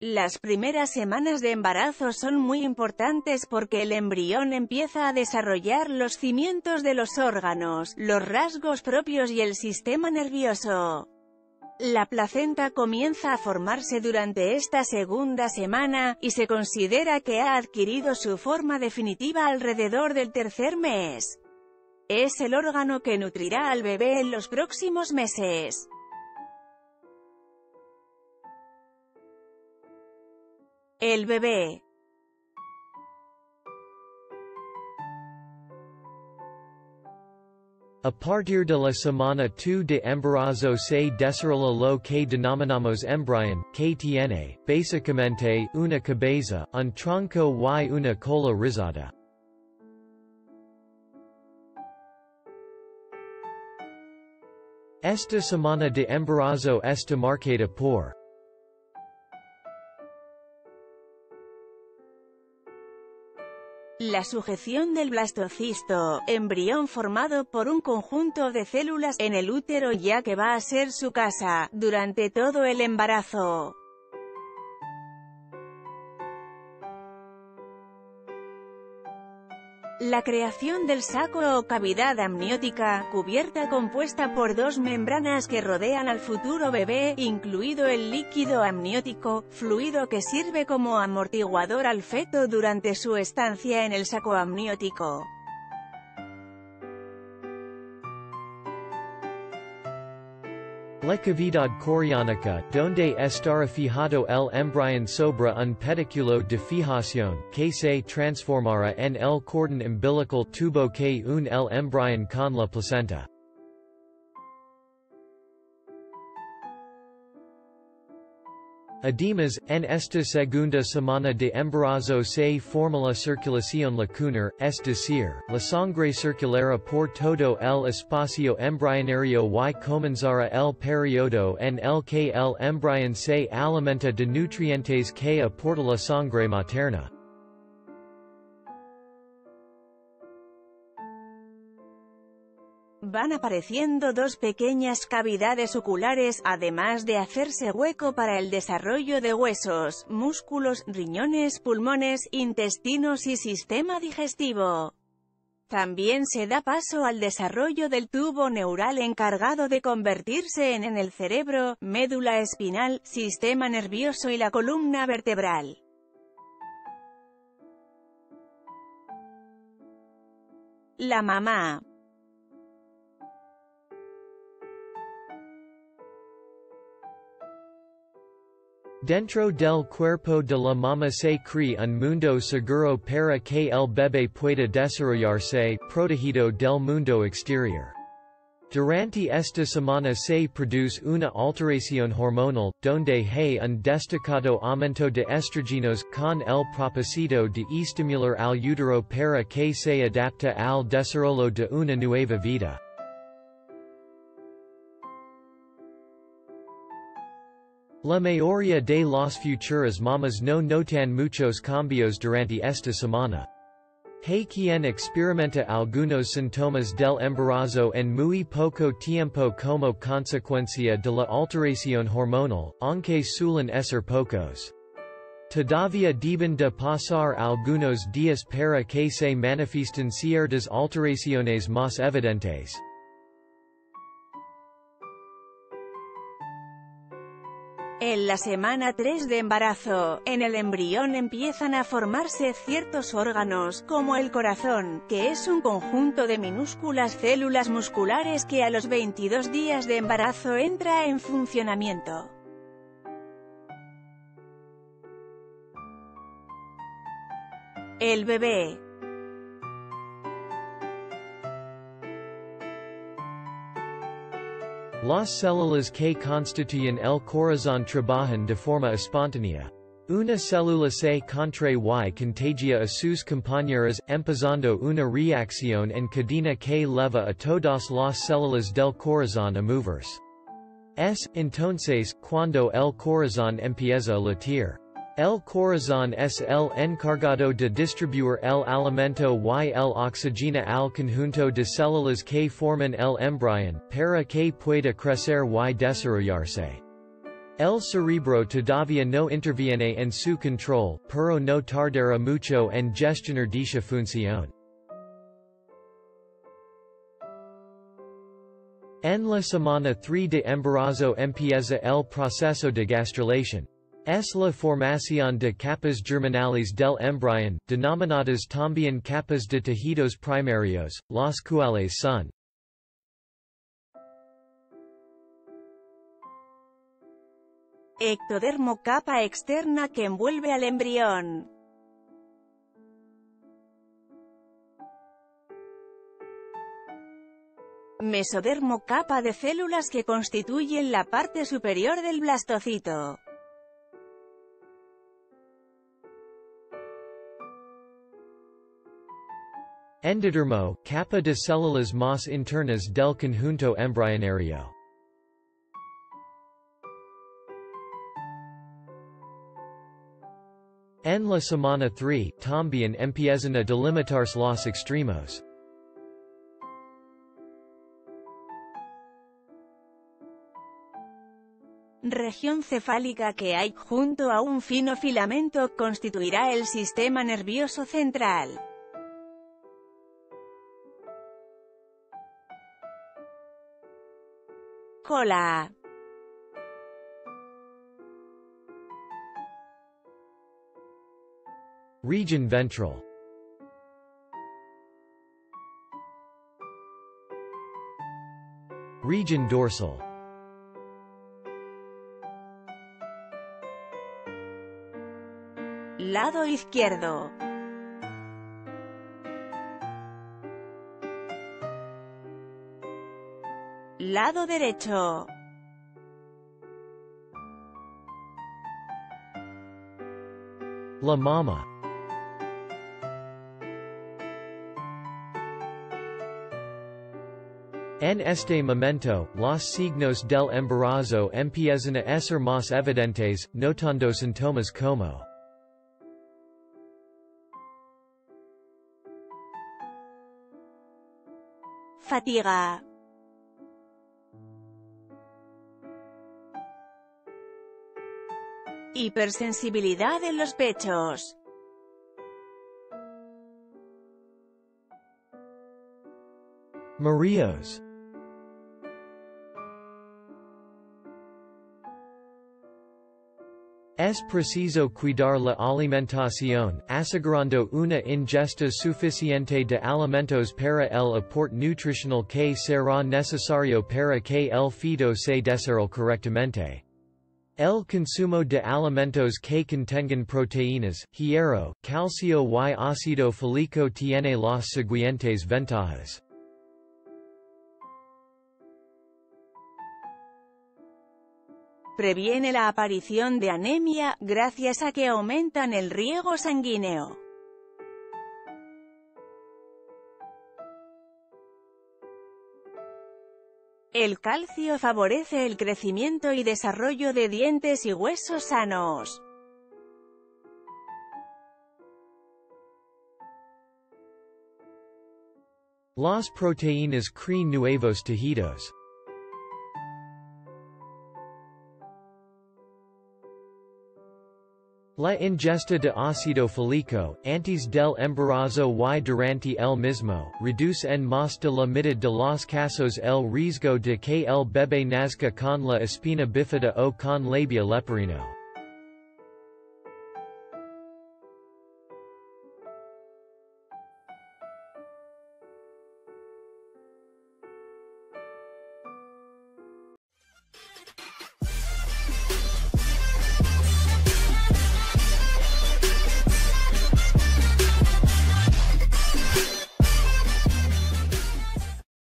Las primeras semanas de embarazo son muy importantes porque el embrión empieza a desarrollar los cimientos de los órganos, los rasgos propios y el sistema nervioso. La placenta comienza a formarse durante esta segunda semana, y se considera que ha adquirido su forma definitiva alrededor del tercer mes. Es el órgano que nutrirá al bebé en los próximos meses. El bebé. A partir de la semana 2 de embarazo se desarrolla lo que denominamos embrión, que tiene, básicamente, una cabeza, un tronco y una cola rizada. Esta semana de embarazo está marcada por la sujeción del blastocisto, embrión formado por un conjunto de células en el útero ya que va a ser su casa, durante todo el embarazo. La creación del saco o cavidad amniótica, cubierta compuesta por dos membranas que rodean al futuro bebé, incluido el líquido amniótico, fluido que sirve como amortiguador al feto durante su estancia en el saco amniótico. La cavidad choriónica, donde estará fijado el embrión sobre un pedículo de fijación, que se transformará en el cordón umbilical tubo que une el embrión con la placenta. Además, en esta segunda semana de embarazo se forma la circulación lacunar, es decir, la sangre circulará por todo el espacio embrionario y comenzará el periodo en el que el embrión se alimenta de nutrientes que aporta la sangre materna. Van apareciendo dos pequeñas cavidades oculares, además de hacerse hueco para el desarrollo de huesos, músculos, riñones, pulmones, intestinos y sistema digestivo. También se da paso al desarrollo del tubo neural encargado de convertirse en el cerebro, médula espinal, sistema nervioso y la columna vertebral. La mamá. Dentro del cuerpo de la mamá se crea un mundo seguro para que el bebé pueda desarrollarse, protegido del mundo exterior. Durante esta semana se produce una alteración hormonal, donde hay un destacado aumento de estrógenos, con el propósito de estimular al útero para que se adapte al desarrollo de una nueva vida. La mayoría de las futuras mamás no notan muchos cambios durante esta semana. Hay quien experimenta algunos síntomas del embarazo en muy poco tiempo como consecuencia de la alteración hormonal, aunque suelen ser pocos. Todavía deben de pasar algunos días para que se manifiesten ciertas alteraciones más evidentes. En la semana 3 de embarazo, en el embrión empiezan a formarse ciertos órganos, como el corazón, que es un conjunto de minúsculas células musculares que a los 22 días de embarazo entra en funcionamiento. El bebé. Las células que constituyen el corazón trabajan de forma espontánea. Una célula se contrae y contagia a sus compañeras, empezando una reacción en cadena que lleva a todas las células del corazón a moverse. Es, entonces, cuando el corazón empieza a latir. El corazón es el encargado de distribuir el alimento y el oxígeno al conjunto de células que forman el embrión, para que pueda crecer y desarrollarse. El cerebro todavía no interviene en su control, pero no tardará mucho en gestionar dicha función. En la semana 3 de embarazo empieza el proceso de gastrulación. Es la formación de capas germinales del embrión, denominadas también capas de tejidos primarios, las cuales son ectodermo, capa externa que envuelve al embrión. Mesodermo, capa de células que constituyen la parte superior del blastocito. Endodermo, capa de células más internas del conjunto embrionario. En la semana 3, también empiezan a delimitarse los extremos. Región cefálica que hay, junto a un fino filamento, constituirá el sistema nervioso central. Cola. Region ventral. Region dorsal. Lado izquierdo. Lado derecho. La mama. En este momento, los signos del embarazo empiezan a ser más evidentes, notando síntomas como fatiga, hipersensibilidad en los pechos, mareos. Es preciso cuidar la alimentación, asegurando una ingesta suficiente de alimentos para el aporte nutricional que será necesario para que el feto se desarrolle correctamente. El consumo de alimentos que contengan proteínas, hierro, calcio y ácido fólico tiene las siguientes ventajas. Previene la aparición de anemia, gracias a que aumentan el riego sanguíneo. El calcio favorece el crecimiento y desarrollo de dientes y huesos sanos. Las proteínas crean nuevos tejidos. La ingesta de ácido fólico, antes del embarazo y durante el mismo, reduce en más de la mitad de los casos el riesgo de que el bebé nazca con la espina bífida o con labia leporino.